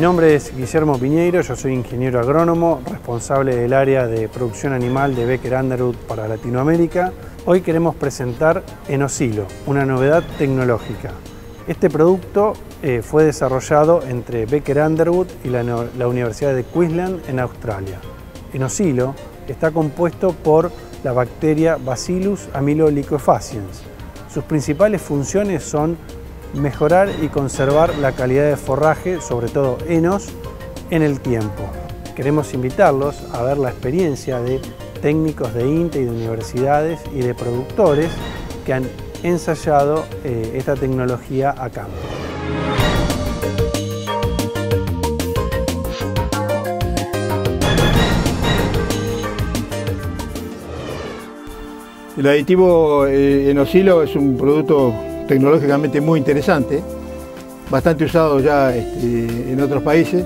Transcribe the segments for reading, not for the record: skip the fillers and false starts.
nombre es Guillermo Piñeiro, yo soy ingeniero agrónomo, responsable del área de producción animal de Becker Underwood para Latinoamérica. Hoy queremos presentar Enosilo, una novedad tecnológica. Este producto fue desarrollado entre Becker Underwood y la Universidad de Queensland en Australia. Enosilo está compuesto por la bacteria Bacillus amyloliquefaciens. Sus principales funciones son mejorar y conservar la calidad de forraje, sobre todo enos, en el tiempo. Queremos invitarlos a ver la experiencia de técnicos de INTA y de universidades y de productores que han ensayado esta tecnología a campo. El aditivo Enosilo es un producto tecnológicamente muy interesante, bastante usado ya en otros países.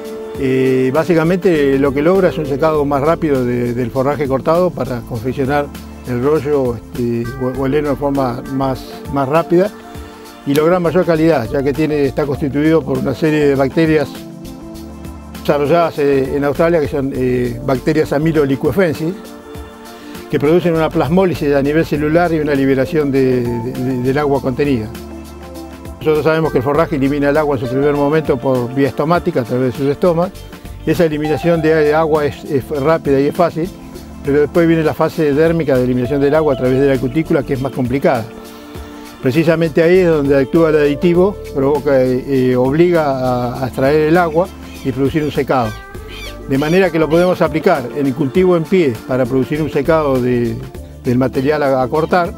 Básicamente lo que logra es un secado más rápido del forraje cortado para confeccionar el rollo o el heno de forma más rápida y lograr mayor calidad, ya que está constituido por una serie de bacterias desarrolladas en Australia, que son bacterias amyloliquefensis, que producen una plasmólisis a nivel celular y una liberación del agua contenida. Nosotros sabemos que el forraje elimina el agua en su primer momento por vía estomática, a través de sus estomas. Esa eliminación de agua es rápida y es fácil, pero después viene la fase dérmica de eliminación del agua a través de la cutícula, que es más complicada. Precisamente ahí es donde actúa el aditivo, obliga a extraer el agua y producir un secado. De manera que lo podemos aplicar en el cultivo en pie para producir un secado del material a cortar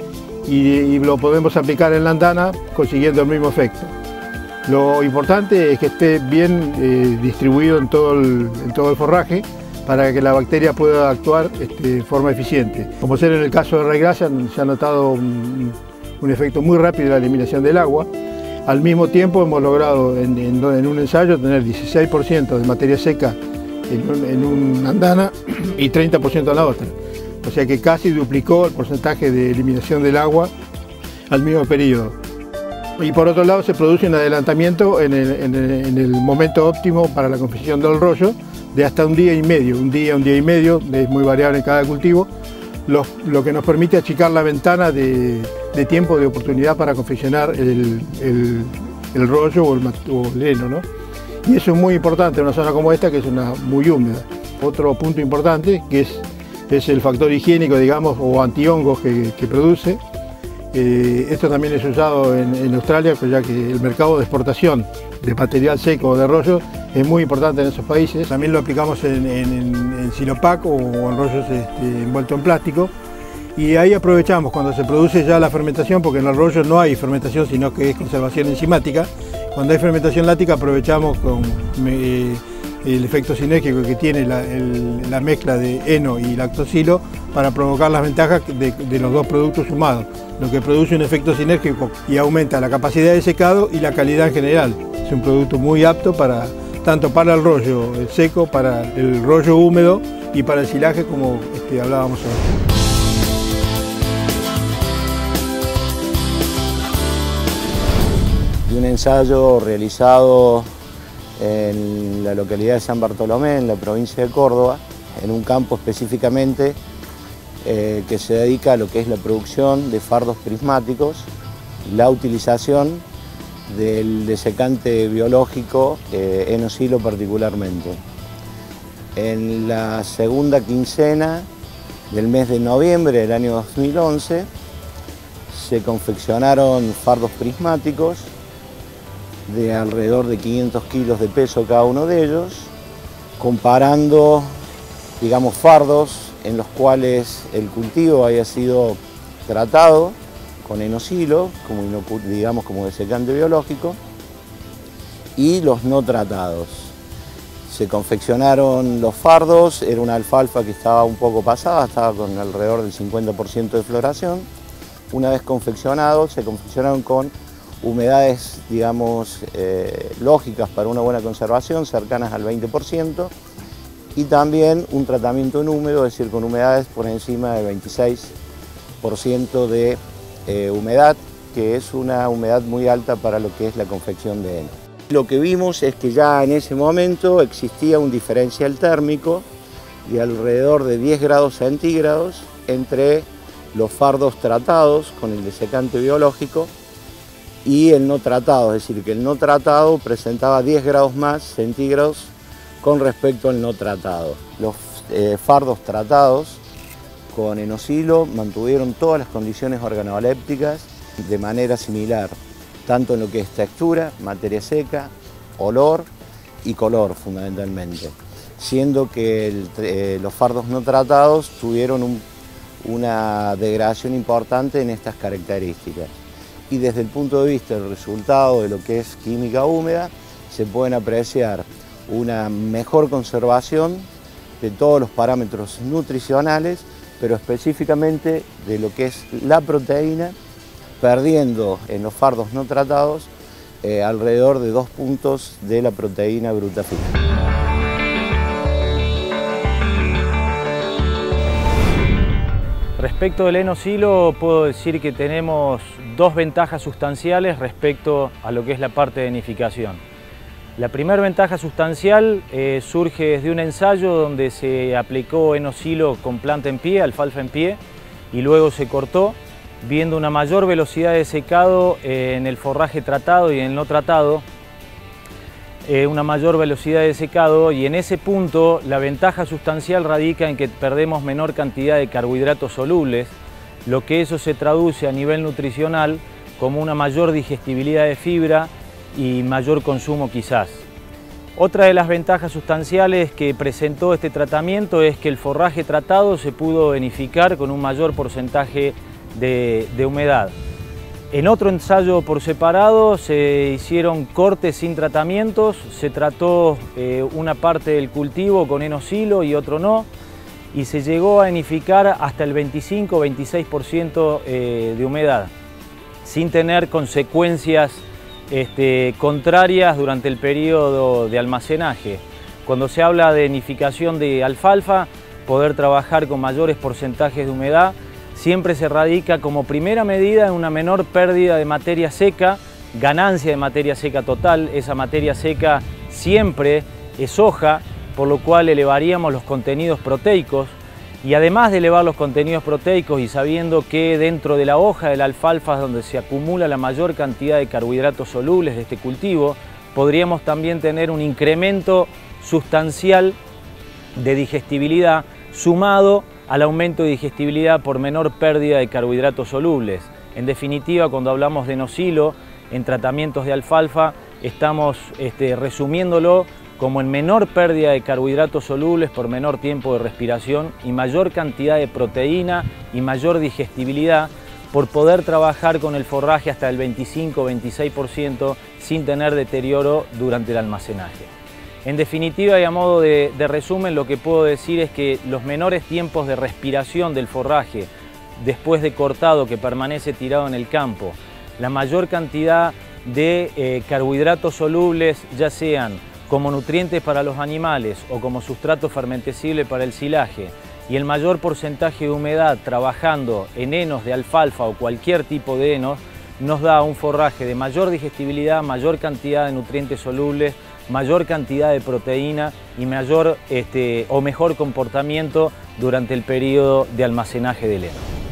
y lo podemos aplicar en la andana consiguiendo el mismo efecto. Lo importante es que esté bien distribuido en todo el forraje para que la bacteria pueda actuar de forma eficiente. Como ser en el caso de raigrasa, se ha notado un efecto muy rápido de la eliminación del agua. Al mismo tiempo hemos logrado en un ensayo tener 16% de materia seca en una andana y 30% en la otra. O sea que casi duplicó el porcentaje de eliminación del agua al mismo periodo. Y por otro lado se produce un adelantamiento en el momento óptimo para la confección del rollo de hasta un día y medio. Un día y medio, es muy variable en cada cultivo, lo que nos permite achicar la ventana de tiempo de oportunidad para confeccionar el rollo o el heno, ¿no? Y eso es muy importante en una zona como esta, que es una muy húmeda. Otro punto importante, que es el factor higiénico, digamos, o antihongos que produce. Esto también es usado en Australia, pues ya que el mercado de exportación de material seco o de rollo es muy importante en esos países. También lo aplicamos en silopac o en rollos envueltos en plástico. Y ahí aprovechamos cuando se produce ya la fermentación, porque en el rollo no hay fermentación, sino que es conservación enzimática. Cuando hay fermentación láctica aprovechamos con el efecto sinérgico que tiene la mezcla de heno y lactosilo para provocar las ventajas de los dos productos sumados, lo que produce un efecto sinérgico y aumenta la capacidad de secado y la calidad en general. Es un producto muy apto tanto para el rollo seco, para el rollo húmedo y para el silaje, como hablábamos ahora. Un ensayo realizado en la localidad de San Bartolomé, en la provincia de Córdoba, en un campo específicamente que se dedica a lo que es la producción de fardos prismáticos, la utilización del desecante biológico Enosilo particularmente. En la segunda quincena del mes de noviembre del año 2011 se confeccionaron fardos prismáticos de alrededor de 500 kilos de peso cada uno de ellos, comparando, digamos, fardos en los cuales el cultivo haya sido tratado con Enosilo, como desecante biológico, y los no tratados. Se confeccionaron los fardos, era una alfalfa que estaba un poco pasada, estaba con alrededor del 50% de floración. Una vez confeccionados, se confeccionaron con humedades, digamos, lógicas para una buena conservación, cercanas al 20%, y también un tratamiento en húmedo, es decir, con humedades por encima del 26% de humedad, que es una humedad muy alta para lo que es la confección de heno. Lo que vimos es que ya en ese momento existía un diferencial térmico de alrededor de 10 grados centígrados entre los fardos tratados con el desecante biológico y el no tratado, es decir, que el no tratado presentaba 10 grados más centígrados con respecto al no tratado. Los fardos tratados con enosilo mantuvieron todas las condiciones organolépticas de manera similar, tanto en lo que es textura, materia seca, olor y color fundamentalmente, siendo que los fardos no tratados tuvieron una degradación importante en estas características. Y desde el punto de vista del resultado de lo que es química húmeda, se pueden apreciar una mejor conservación de todos los parámetros nutricionales, pero específicamente de lo que es la proteína, perdiendo en los fardos no tratados alrededor de 2 puntos de la proteína bruta fina. Respecto del enosilo, puedo decir que tenemos 2 ventajas sustanciales respecto a lo que es la parte de nidificación. La primera ventaja sustancial surge desde un ensayo donde se aplicó enosilo con planta en pie, alfalfa en pie, y luego se cortó, viendo una mayor velocidad de secado en el forraje tratado y en el no tratado, una mayor velocidad de secado, y en ese punto la ventaja sustancial radica en que perdemos menor cantidad de carbohidratos solubles, lo que eso se traduce a nivel nutricional como una mayor digestibilidad de fibra y mayor consumo quizás. Otra de las ventajas sustanciales que presentó este tratamiento es que el forraje tratado se pudo vinificar con un mayor porcentaje de humedad. En otro ensayo por separado se hicieron cortes sin tratamientos, se trató una parte del cultivo con enosilo y otro no, y se llegó a vinificar hasta el 25-26% de humedad, sin tener consecuencias contrarias durante el periodo de almacenaje. Cuando se habla de vinificación de alfalfa, poder trabajar con mayores porcentajes de humedad siempre se radica como primera medida en una menor pérdida de materia seca, ganancia de materia seca total. Esa materia seca siempre es hoja, por lo cual elevaríamos los contenidos proteicos, y además de elevar los contenidos proteicos y sabiendo que dentro de la hoja de la alfalfa es donde se acumula la mayor cantidad de carbohidratos solubles de este cultivo, podríamos también tener un incremento sustancial de digestibilidad sumado al aumento de digestibilidad por menor pérdida de carbohidratos solubles. En definitiva, cuando hablamos de enosilo en tratamientos de alfalfa, estamos resumiéndolo como en menor pérdida de carbohidratos solubles por menor tiempo de respiración y mayor cantidad de proteína y mayor digestibilidad por poder trabajar con el forraje hasta el 25-26% sin tener deterioro durante el almacenaje. En definitiva y a modo de resumen, lo que puedo decir es que los menores tiempos de respiración del forraje después de cortado que permanece tirado en el campo, la mayor cantidad de carbohidratos solubles, ya sean como nutrientes para los animales o como sustrato fermentecible para el silaje, y el mayor porcentaje de humedad trabajando en henos de alfalfa o cualquier tipo de henos, nos da un forraje de mayor digestibilidad, mayor cantidad de nutrientes solubles, mayor cantidad de proteína y mayor o mejor comportamiento durante el periodo de almacenaje del heno.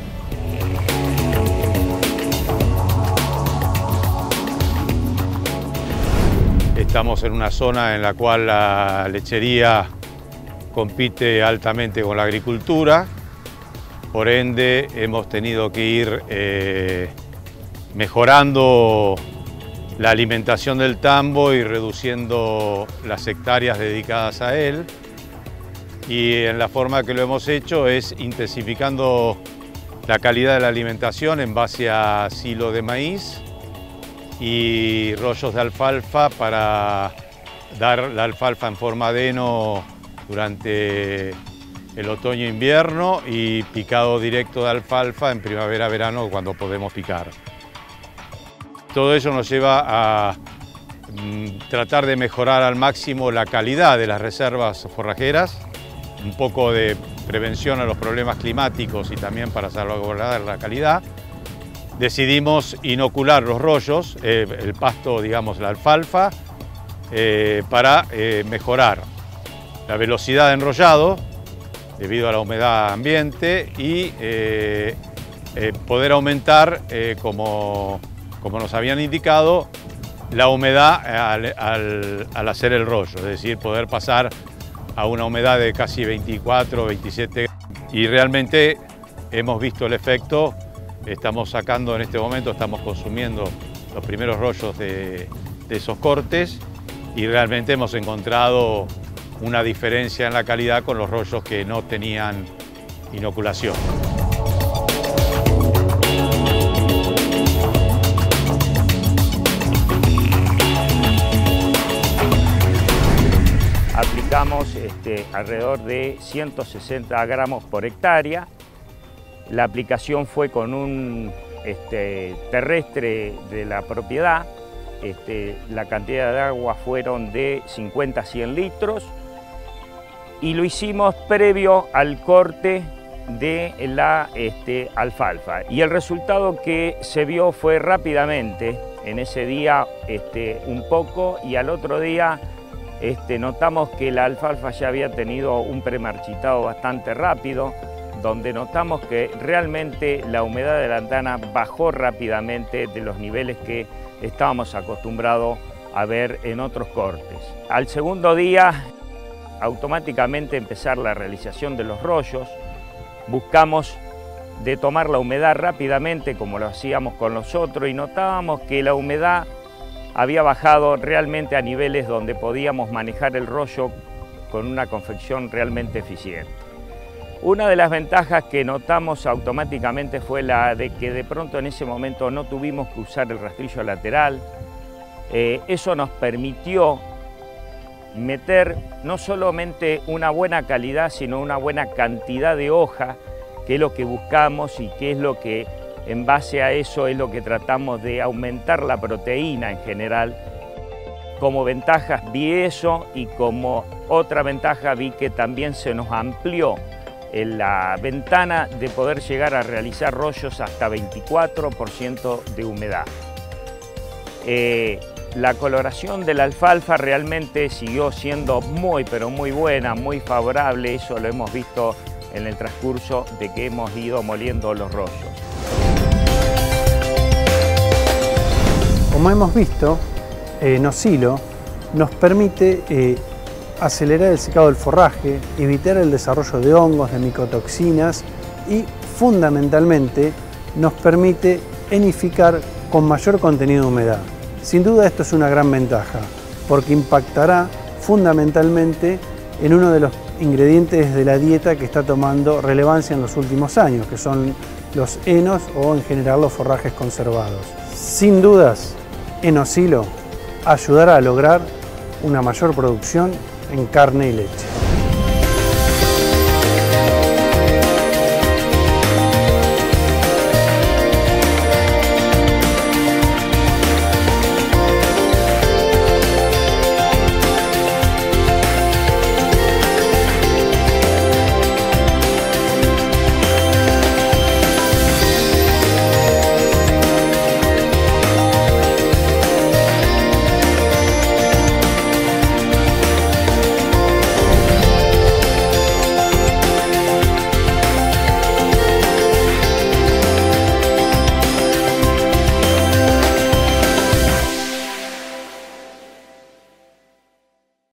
Estamos en una zona en la cual la lechería compite altamente con la agricultura, por ende hemos tenido que ir mejorando la alimentación del tambo y reduciendo las hectáreas dedicadas a él, y en la forma que lo hemos hecho es intensificando la calidad de la alimentación en base a silo de maíz y rollos de alfalfa para dar la alfalfa en forma de heno durante el otoño-invierno y picado directo de alfalfa en primavera-verano cuando podemos picar. Todo ello nos lleva a tratar de mejorar al máximo la calidad de las reservas forrajeras, un poco de prevención a los problemas climáticos y también para salvaguardar la calidad. Decidimos inocular los rollos, el pasto, digamos, la alfalfa, para mejorar la velocidad de enrollado debido a la humedad ambiente y poder aumentar, como nos habían indicado, la humedad al hacer el rollo, es decir, poder pasar a una humedad de casi 24, 27 y realmente hemos visto el efecto. Estamos sacando en este momento, estamos consumiendo los primeros rollos de esos cortes y realmente hemos encontrado una diferencia en la calidad con los rollos que no tenían inoculación. Aplicamos alrededor de 160 gramos por hectárea. La aplicación fue con un terrestre de la propiedad. La cantidad de agua fueron de 50 a 100 litros y lo hicimos previo al corte de la alfalfa. Y el resultado que se vio fue rápidamente, en ese día un poco y al otro día notamos que la alfalfa ya había tenido un premarchitado bastante rápido, donde notamos que realmente la humedad de la lantana bajó rápidamente de los niveles que estábamos acostumbrados a ver en otros cortes. Al segundo día, automáticamente empezar la realización de los rollos. Buscamos de tomar la humedad rápidamente como lo hacíamos con los otros y notábamos que la humedad había bajado realmente a niveles donde podíamos manejar el rollo con una confección realmente eficiente. Una de las ventajas que notamos automáticamente fue la de que de pronto en ese momento no tuvimos que usar el rastrillo lateral. Eso nos permitió meter no solamente una buena calidad, sino una buena cantidad de hoja, que es lo que buscamos y que es lo que, en base a eso, es lo que tratamos de aumentar la proteína en general. Como ventajas vi eso y como otra ventaja vi que también se nos amplió la ventana de poder llegar a realizar rollos hasta 24% de humedad. La coloración de la alfalfa realmente siguió siendo muy, pero muy buena, muy favorable. Eso lo hemos visto en el transcurso de que hemos ido moliendo los rollos. Como hemos visto, Nosilo nos permite acelerar el secado del forraje, evitar el desarrollo de hongos, de micotoxinas y fundamentalmente nos permite enificar con mayor contenido de humedad. Sin duda esto es una gran ventaja porque impactará fundamentalmente en uno de los ingredientes de la dieta que está tomando relevancia en los últimos años, que son los henos o en general los forrajes conservados. Sin dudas, Nosilo ayudará a lograr una mayor producción en carne y leche.